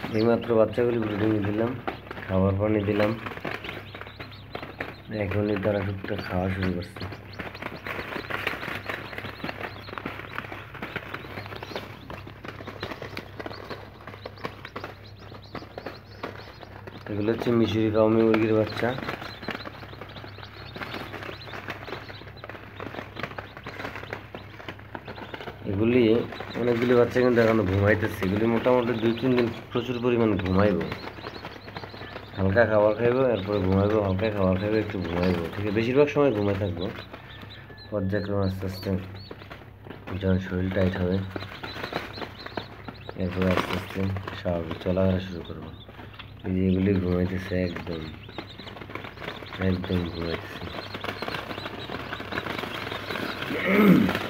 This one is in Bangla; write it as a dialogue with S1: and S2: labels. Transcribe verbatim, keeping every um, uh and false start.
S1: এইমাত্র বাচ্চাগুলি ব্রিডিং দিলাম, খাবার পানি দিলাম, এখনই তারা টুকটাক খাওয়া শুরু করছে। এগুলো হচ্ছে মিশরি কাউমি মুরগির বাচ্চা। এগুলি অনেকগুলি বাচ্চা কিন্তু এখনো ঘুমাইতেছে। এগুলি মোটামুটি দুই তিন দিন প্রচুর পরিমাণ ঘুমাইব, হালকা খাবার খাইব, এরপরে ঘুমাইব, হালকা খাবার খাইব, একটু ঘুমাইব, ঠিক আছে? বেশিরভাগ সময় ঘুমাই থাকবো। পর্যায়ক্রমে আস্তে আস্তে যখন শরীর টাইট হবে, এরপরে আস্তে আস্তে স্বাভাবিক চলাফেরা শুরু করবো। এই যে এগুলি ঘুমাইতেছে, একদম একদম ঘুমাইতেছে।